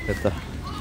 됐다.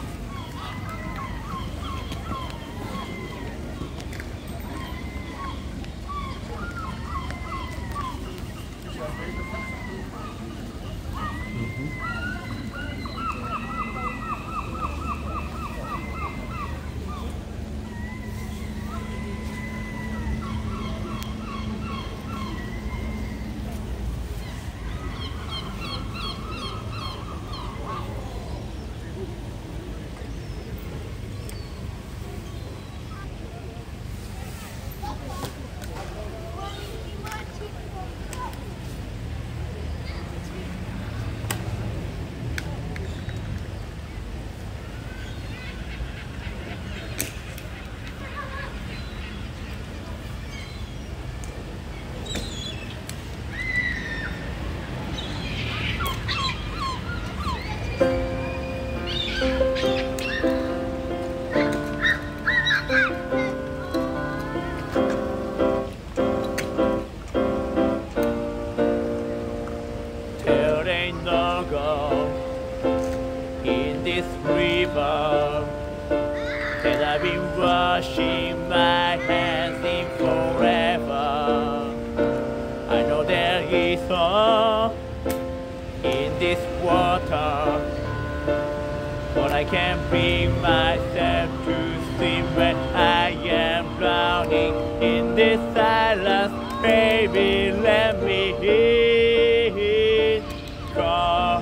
In this river that I've been washing my hands in forever. I know there is all in this water, but I can't bring myself to see when I am drowning in this silence. Baby, let me in. Go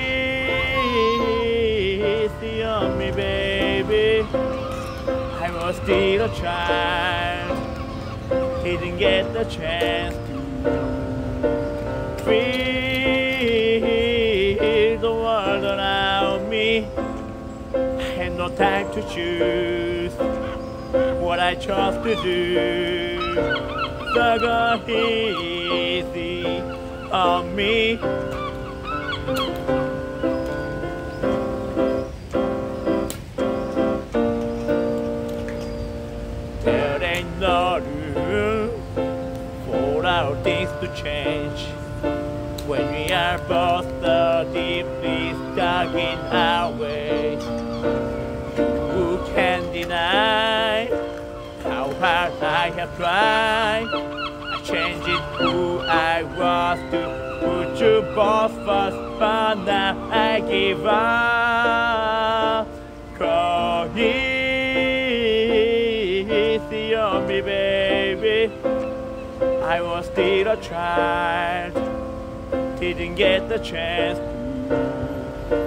easy on me, baby. I was still a child, didn't get the chance to feel the world around me. I had no time to choose what I chose to do. So go easy on me. There ain't no room for our things to change when we are both so deeply stuck in our ways. Who can deny how hard I have tried? I changed it who I was to put you both first, but now I give up. Go easy on me, baby. I was still a child, didn't get the chance to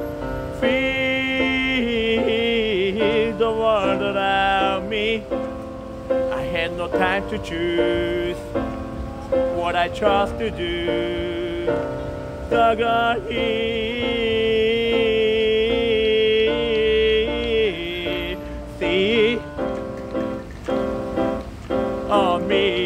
feel the world around me. I had no time to choose what I chose to do. So go easy on me.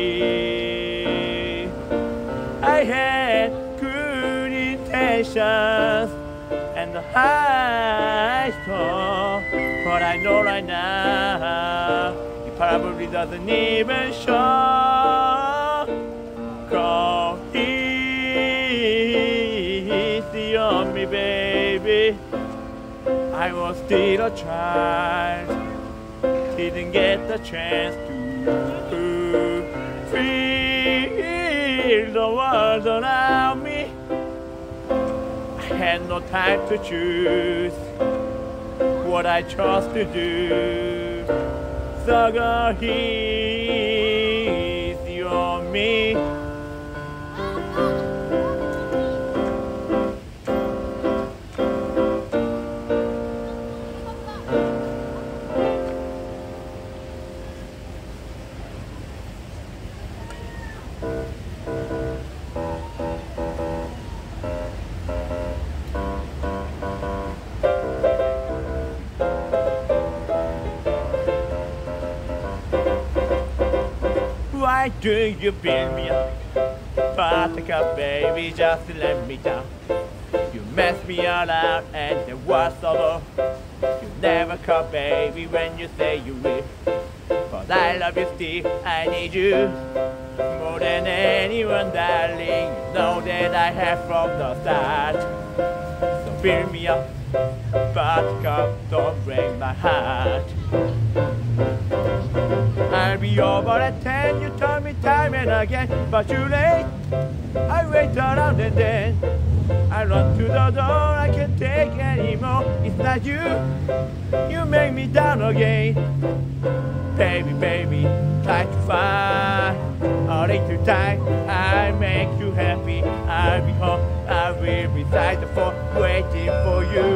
I had good intentions and the high thought, but I know right now it probably doesn't even show. Go easy on me, baby. I was still a child, didn't get the chance to feel the world around me. I had no time to choose what I chose to do. So go easy on me. Why do you build me up? Buttercup, baby, just to let me down. You messed me all out and it was over. You never call, baby, when you say you will. But I love you still, I need you more than anyone, darling. You know that I have from the start. So build me up, Buttercup, don't break my heart. I'll be over at 10, you tell me time and again, but you're late. I wait around and then I run to the door, I can't take anymore. It's not you, you make me down again. Baby, baby, try to find a little time. I make you happy, I'll be home, I will be beside the phone, waiting for you.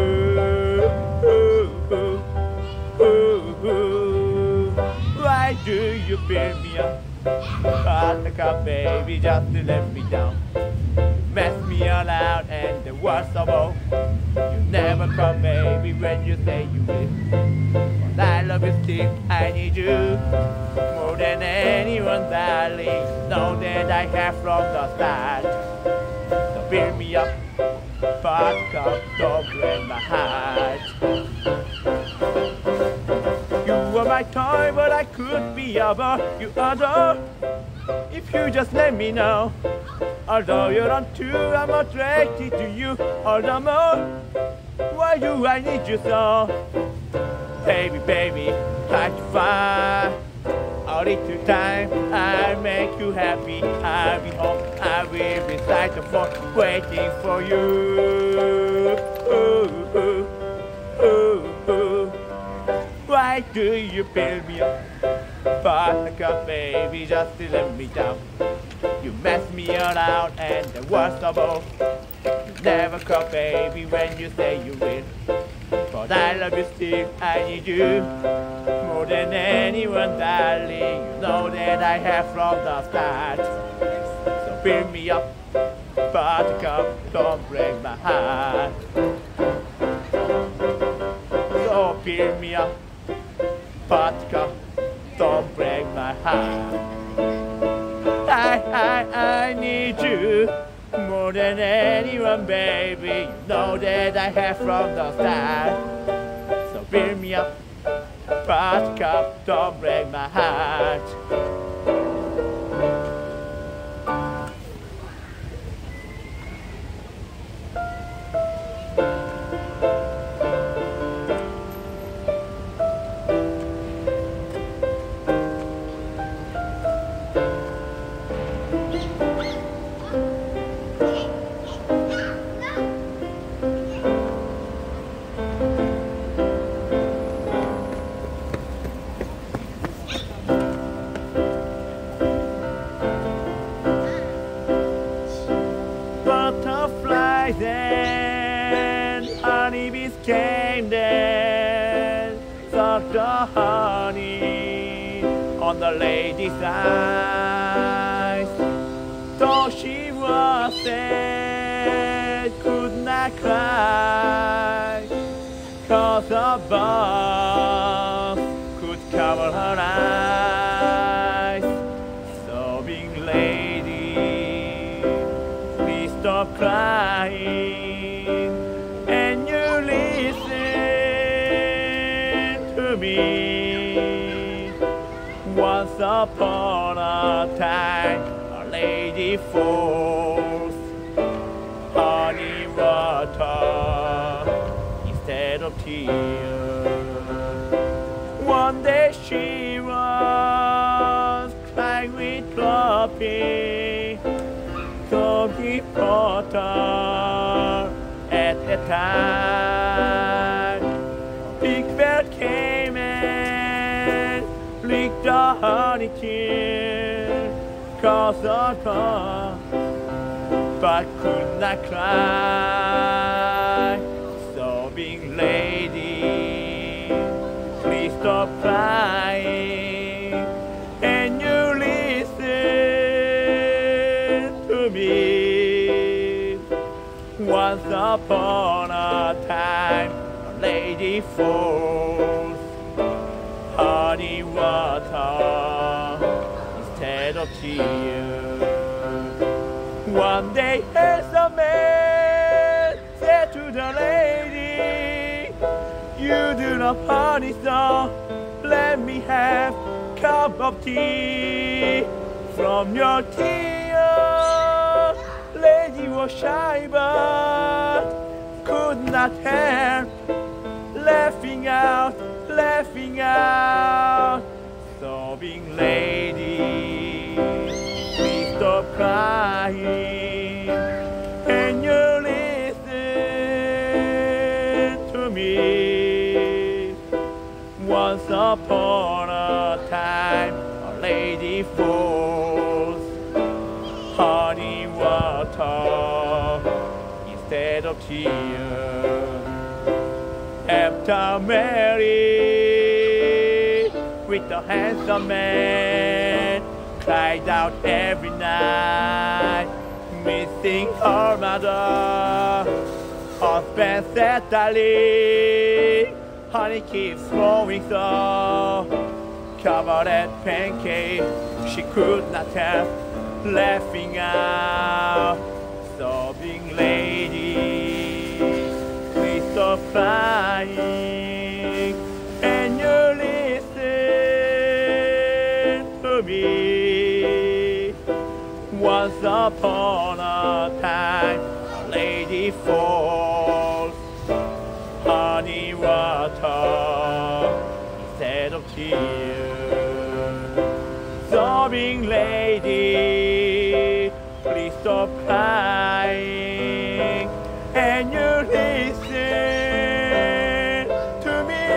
Why do you build me up? Buttercup, baby, just to let me down. Mess me around and the worst of all, you never come, baby, when you say you will. But I love you still, I need you more than anyone, darling. Know that I have from the start. So build me up, Buttercup, don't break my heart. You are my toy, but I could be over you adore. If you just let me know. Although you're on too, I'm attracted to you all the more. Why do I need you so? Baby, baby, try to find a little time. I'll make you happy, I'll be home, I will be beside the phone, waiting for you. Why do you build me up? Buttercup, baby, just to let me down. You mess me around and the worst of all, you never come, baby, when you say you will. But I love you still, I need you more than anyone, darling. You know that I have from the start. So build me up, Buttercup, don't break my heart. So build me up, Buttercup, don't break my heart. I need you more than anyone, baby. You know that I have from the start. So build me up, Buttercup, don't break my heart. Butterflies and honeybees came then, sucked the honey on the lady's eyes. Though she was sad, could not cry, 'cause the buzz could cover her eyes. Sobbing lady, please stop crying, and you listen to me. Once upon a time, a lady forced honey water instead of tears. One day she was crying with dropping, so he caught her at the time. Big bird came and licked the honey tear, 'cause of her, but could not cry. Sobbing lady, please stop crying, and you listen to me. Once upon a time, a lady forced honey water instead of tears. One day as a man said to the lady, "You do not honey, so let me have a cup of tea." From your tears, lady was shy but could not help laughing out, laughing out. Sobbing lady, please stop crying. Can you listen to me? Once upon a time, a lady falls honey water instead of tears. After Mary, with the handsome man, cried out every night, missing her mother. Husband said, darling, honey keeps flowing so. Covered at pancake, she could not help laughing out. Sobbing lady, please stop crying. And you listen to me. Once upon a time, a lady falls honey water instead of tears. Sobbing lady, please stop crying. And you listen to me.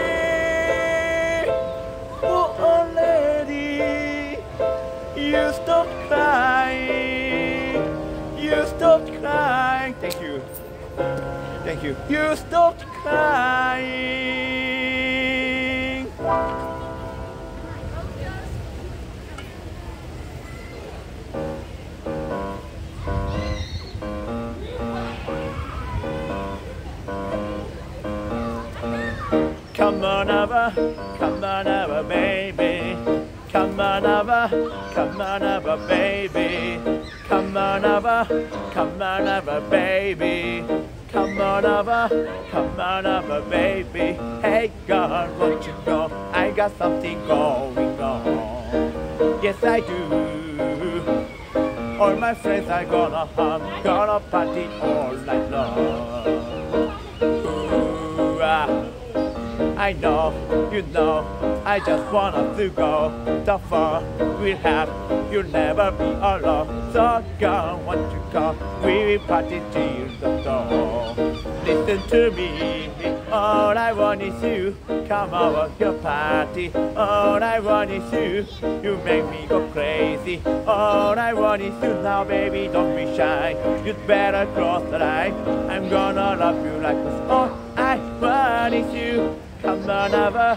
Oh, lady, you stop crying. You stopped crying. Thank you. Thank you. You stopped crying. Come on over, baby. Come on over, baby. Come on over, baby. Come on over, baby. Hey girl, won't you go? I got something going on. Yes, I do. All my friends are gonna party all night long. Ooh, I know, you know, I just want us to go. The fun we'll have, you'll never be alone. So girl, won't you come? We will party till the dawn. Listen to me, all I want is you. Come over your party, all I want is you. You make me go crazy, all I want is you. Now baby, don't be shy, you'd better cross the line. I'm gonna love you like this, all I want is you. Come on over,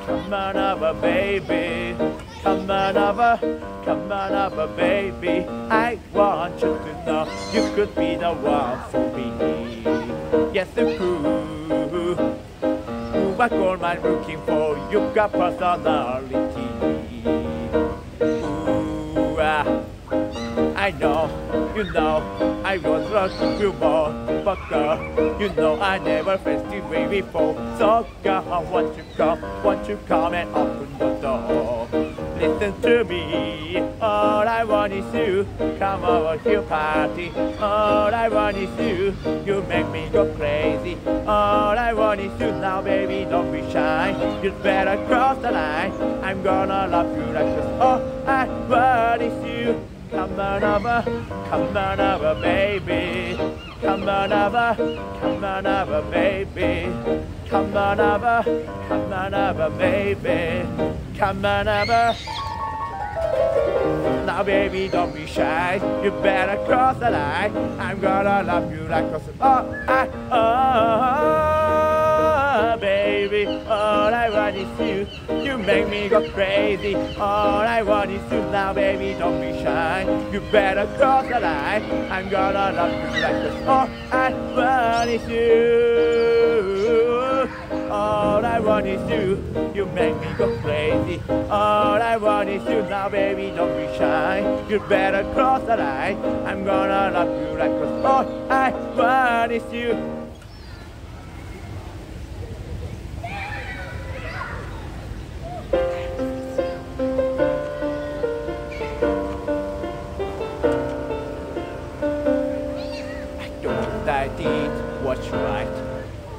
baby. Come on over, baby. I want you to know you could be the one for me. Yes, you could. What girl I'm looking for? You got personality. Ooh, I know, you know, I was looking for more. But girl, you know I never faced the way before. So girl, won't you come and open the door? Listen to me, all I want is you. Come over here party, all I want is you. You make me go crazy, all I want is you. Now baby, don't be shy, you'd better cross the line. I'm gonna love you like this, all I want is you. Come on over, baby. Come on over, baby. Come on over, baby. Come on over. Now baby, don't be shy, you better cross the line. I'm gonna love you like a baby, all I want is you. You make me go crazy, all I want is you. Now baby, don't be shy, you better cross the line. I'm gonna love you like this, all I want is you. All I want is you, you make me go crazy. All I want is you, now baby, don't be shy. You better cross the line. I'm gonna love you like this, all I want is you. I did what's right,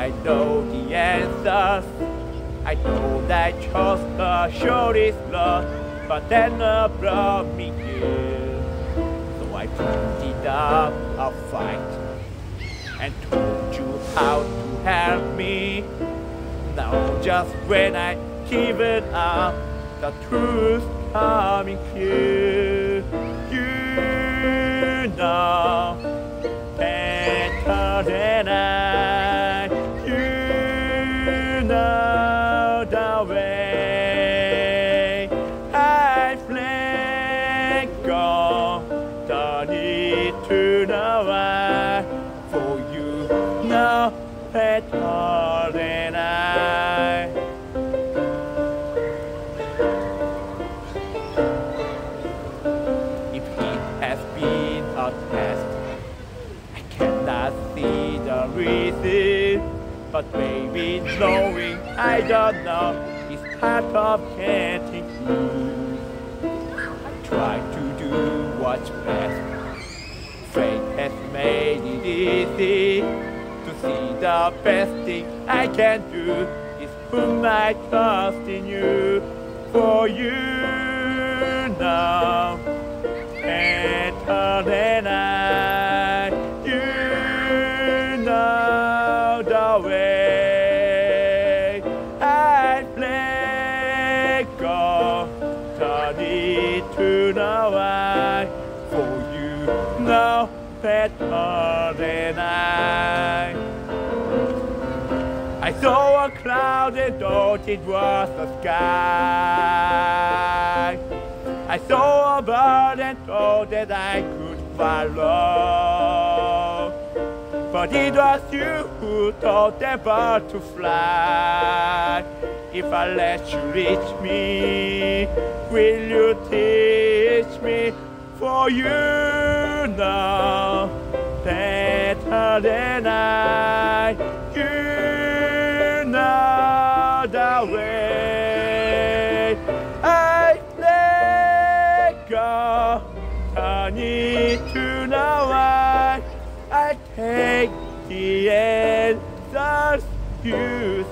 I know the answers. I know that chose the shortest road, but then brought me here. So I put it up a fight and told you how to help me. Now just when I give it up, the truth coming clear. You know better than I. You know the way I've let go. Don't need to know why. For you know better than I. If it has been a test, I cannot see the reason. But maybe knowing I don't know is part of getting through. I try to do what's best. Fate has made it easy to see the best thing I can do is put my trust in you. For you know better than I. You know the way I let go. Don't need to know why. For you know better than I. I saw a cloud and thought it was the sky. I saw a bird and thought that I could follow. But it was you who taught the bird to fly. If I let you reach me, will you teach me? For you know better than I. You know the way I let go. Don't need to know why. I take the answers you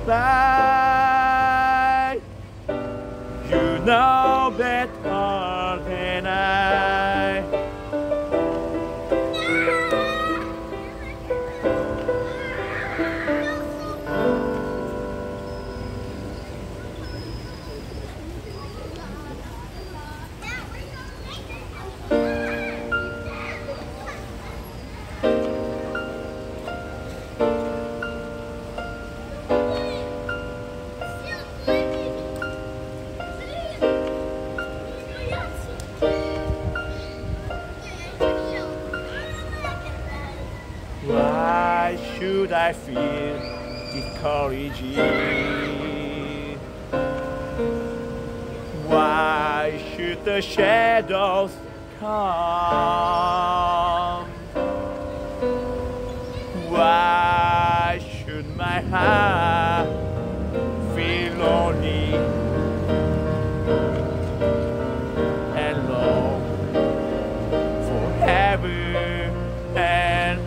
supply. You know better than I. Why should I feel discouraging? Why should the shadows come? Why should my heart feel lonely and long for heaven and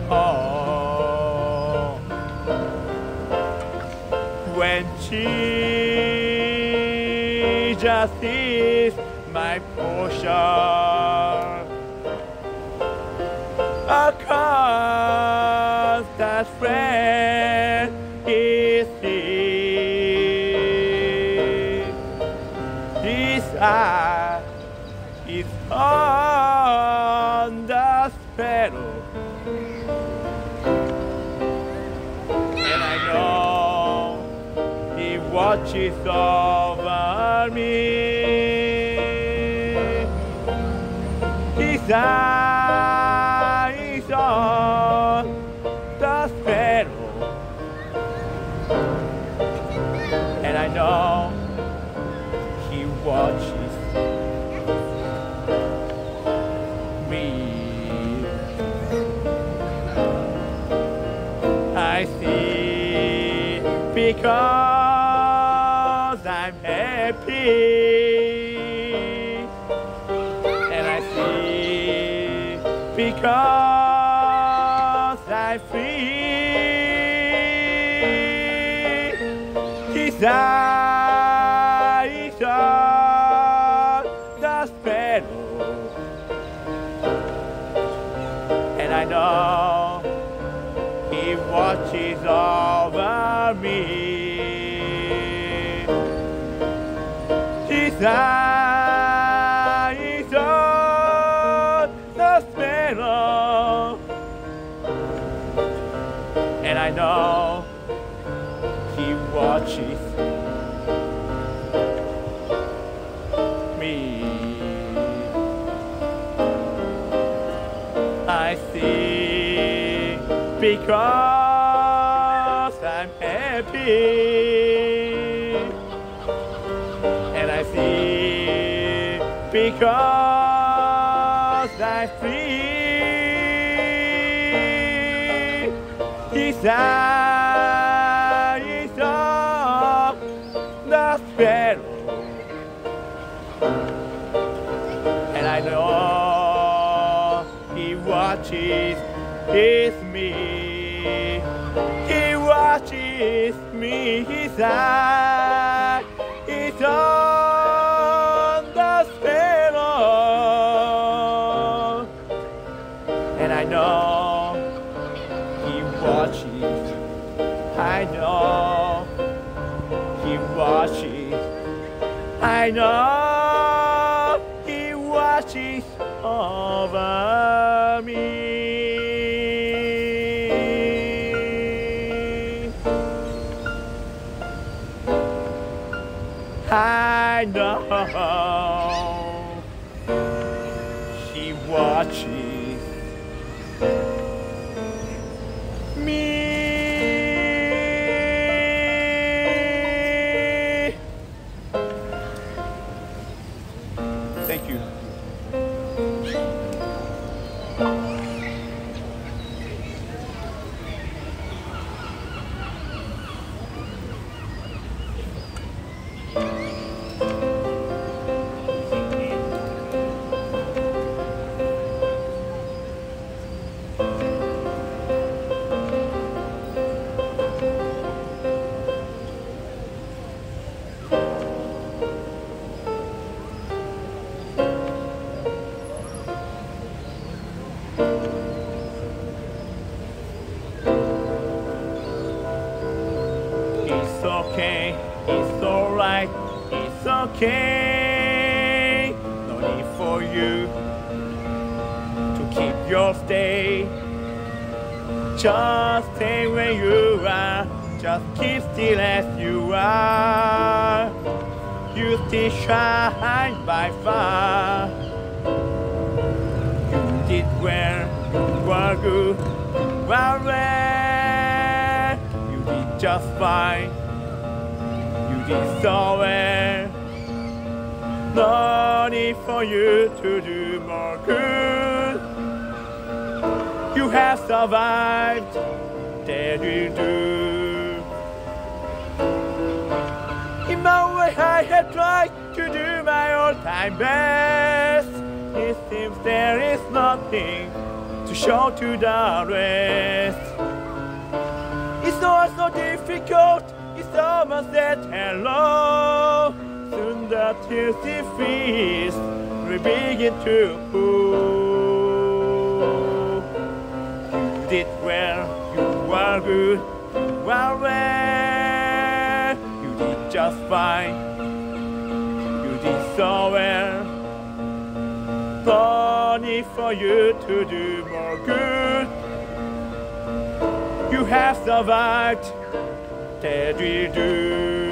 home? When Jesus is my portion, a constant friend is He. His eye is on the sparrow, and I know He watches over me. His eyes on the sparrow, and I know He watches me. I see because I'm happy. Because I'm free. eyes on the sparrow, and I know He watches over me. His eyes on the sparrow, and I know He watches me. I see because I'm happy, and I see because I'm free. His eyes on the sparrow, and I know He watches me. He watches me. His eye is on the sparrow, and I know He watches. I know He watches. I know He watches over me. I know He watches me. Thank you. It's okay, it's alright, it's okay. No need for you to keep your stay. Just stay where you are, just keep still as you are. You still shine by far. You did well, you were good, you were rare. You did just fine, you did so well. No need for you to do more good. You have survived, that you do. In my way I have tried to do my all-time best. It seems there is nothing to show to the rest. It's all so difficult, it's almost said hello. Soon the tears it feels will begin to pour. You did well, you were good, you were well. You did just fine, you did so well. No need for you to do more good. You have survived, that we do.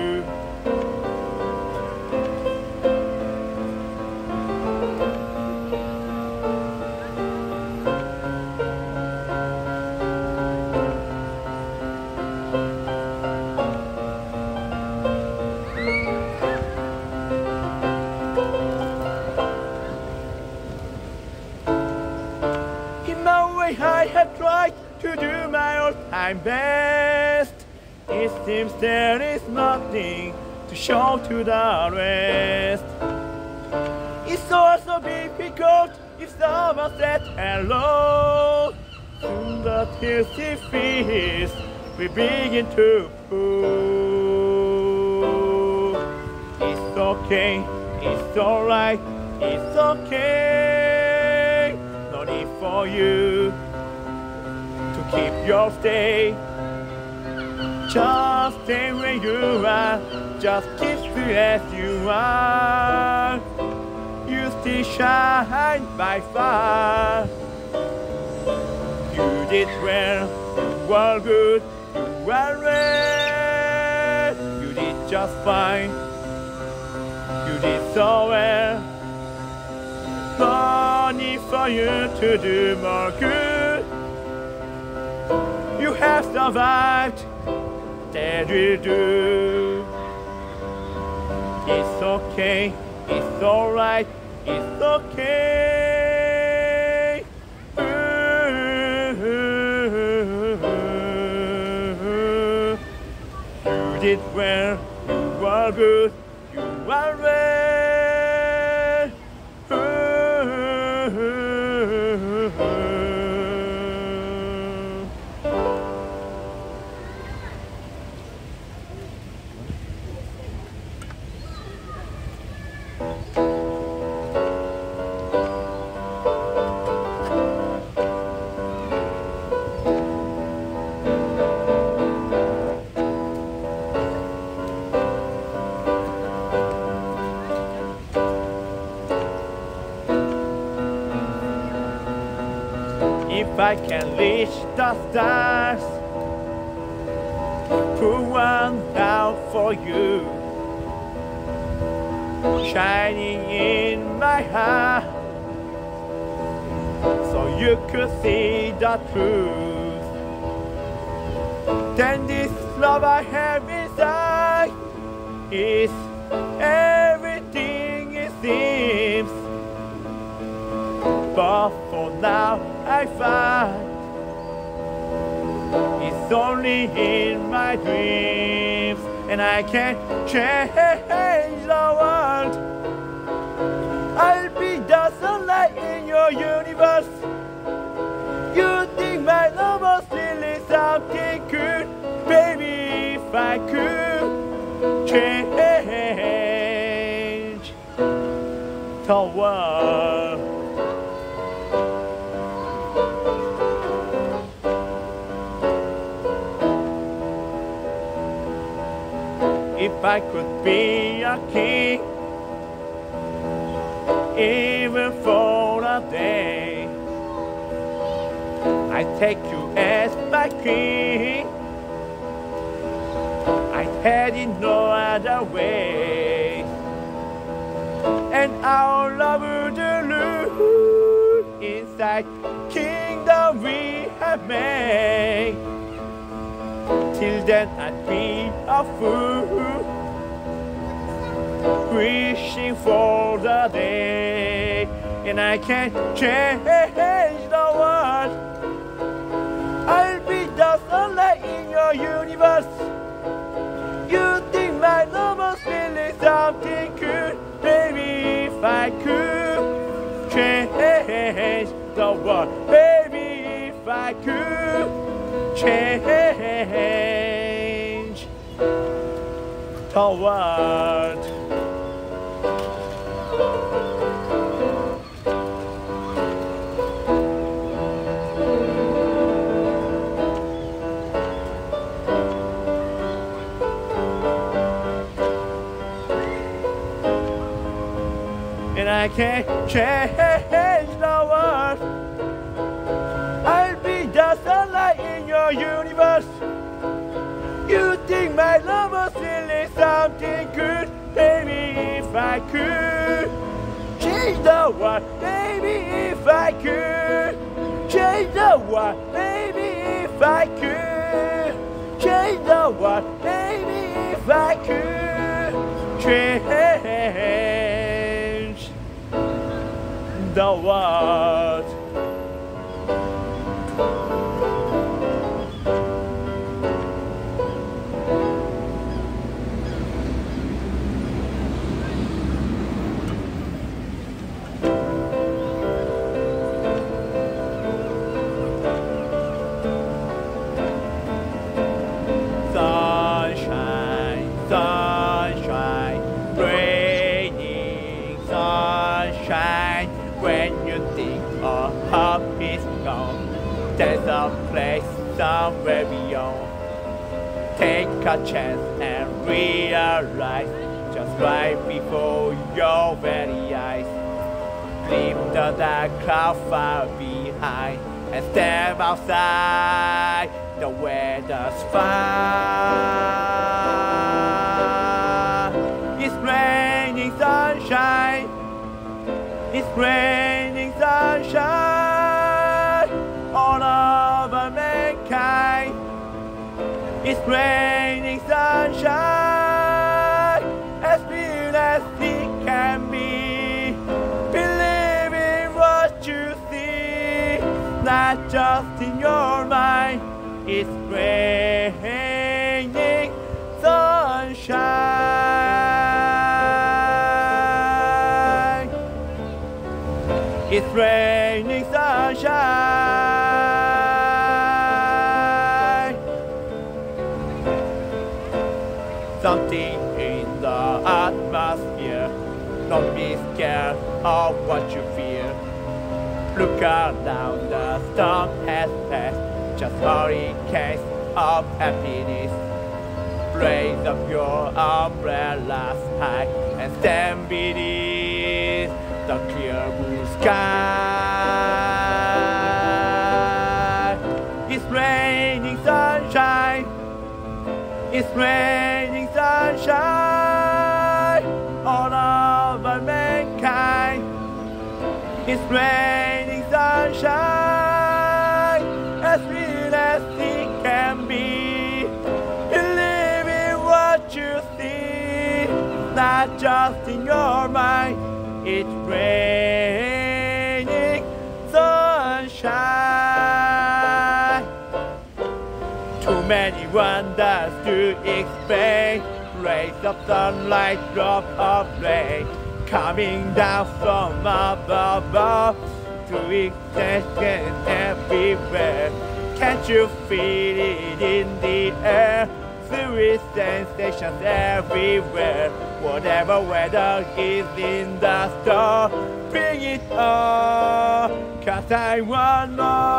I have tried to do my all-time best. It seems there is nothing to show to the rest. It's also difficult if someone said hello. Soon the tears it feels we begin to pour. okay, it's alright, it's okay. No need for you to keep your stay. Just stay where you are, just keep still as you are. You still shine by far. You did well, you were good, you were rare. You did just fine, you did so well. No need for you to do more good. You have survived, that you do. It's okay, it's alright, it's okay. You did well, you were good, you were rare. If I can reach the stars, put one out for you, shining in my heart, so you could see the truth. Then this love I have inside is everything it seems. But for now I find it's only in my dreams, and I can't change the world. I'll be the sunlight in your universe. You think my love was really something good? Baby, if I could change the world. If I could be a king, even for a day, I'd take you as my king. I'd had it no other way, and our love would lose inside kingdom we have made. Till then I'd be a fool, wishing for the day, and I can't change the world. I'll be the sunlight in your universe. You think my love was really something good? Baby, if I could change the world. Baby, if I could change the world. And I can't change the world. I'll be the sunlight in your universe. You think my love was really something good? Baby, if I could change the world. Baby, if I could change the world. Baby, if I could change the world. Baby, if I could change the world. Sunshine, sunshine, rain. you think all hope is gone, there's a place somewhere beyond. Take a chance and realize, just right before your very eyes. Leave the dark cloud far behind and step outside. The weather's fine. It's raining sunshine. It's raining sunshine all over mankind. It's raining sunshine as real as it can be. Believe in what you see, not just in your mind. It's raining sunshine. It's raining sunshine. Something in the atmosphere. Don't be scared of what you fear. Look around, the storm has passed. Just hurricanes of happiness. Raise up your umbrellas high and stand beneath the clear blue sky. It's raining sunshine. It's raining sunshine all over mankind. It's raining sunshine as real as it can be. Believe in what you see, not just in your mind. It's raining sunshine. Too many wonders to explain. Rays of sunlight, drop of rain, coming down from above. To existence everywhere. Can't you feel it in the air? Serious sensations everywhere. Whatever weather is in the store, bring it on. 'Cause I want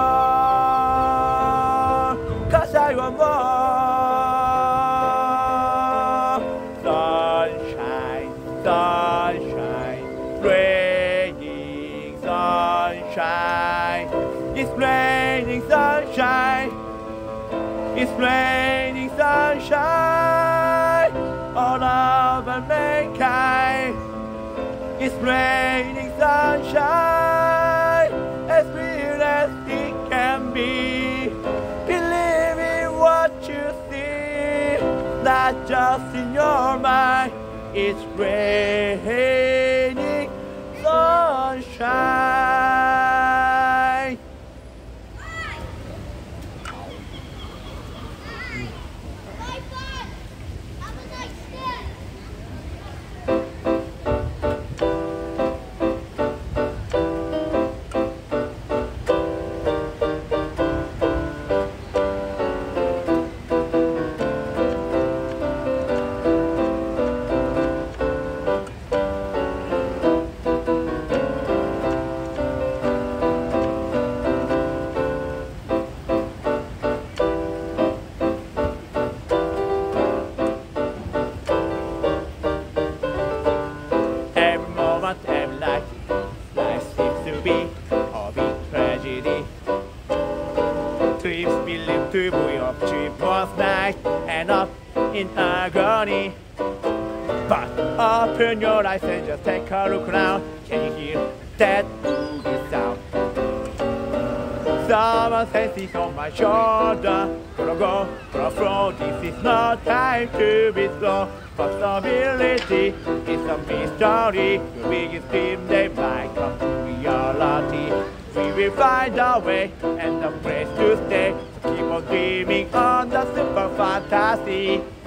more. 'Cause I want more. Sunshine, sunshine, raining sunshine. It's raining sunshine. It's raining sunshine all over mankind. It's raining sunshine as real as it can be. Believe in what you see, not just in your mind. It's raining sunshine. Life seems to be a big tragedy. Dreams believed to be of sleepless night and up in agony. But open your eyes and just take a look around. Can you hear that boogie sound? Someone says it's on my shoulder. Gonna go, gonna flow. This is not time to be slow. Possibility is a mystery. Your biggest dream, they might come to reality. We will find our way and a place to stay. So keep on dreaming on the super fantasy.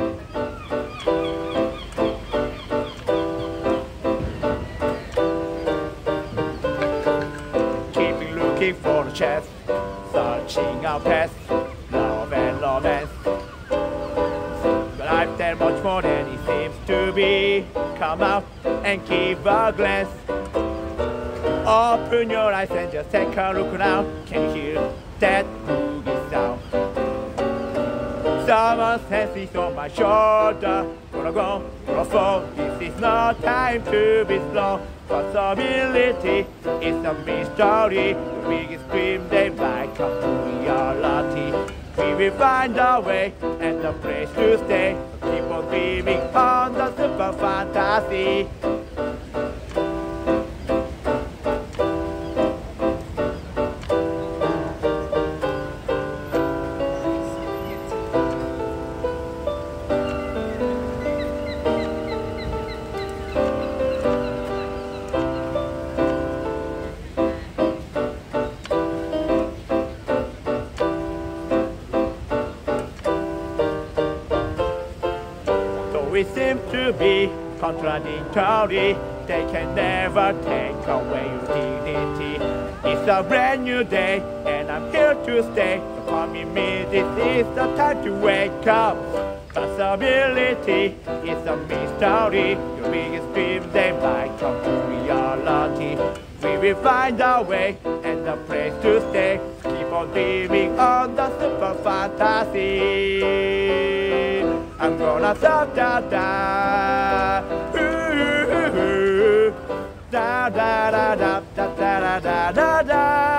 Keeping looking for the chance, searching our past, love and romance. Life that much more than it seems to be. Come out and give a glance. Open your eyes and just take a look now. Can you hear that boogie sound? Someone's hand is on my shoulder. Gonna go, gonna fall. This is no time to be slow. Possibility is a mystery. The biggest dream they might come to reality. We will find a way and a place to stay. Keep on dreaming on the super fantasy. We seem to be contradictory. They can never take away your dignity. It's a brand new day and I'm here to stay. So come in me, this is the time to wake up. Possibility is a mystery. Your biggest dream, they might come to reality. We will find a way and a place to stay. Keep on dreaming on the super fantasy. I'm gonna da da da, ooh, da da da da da da da da da.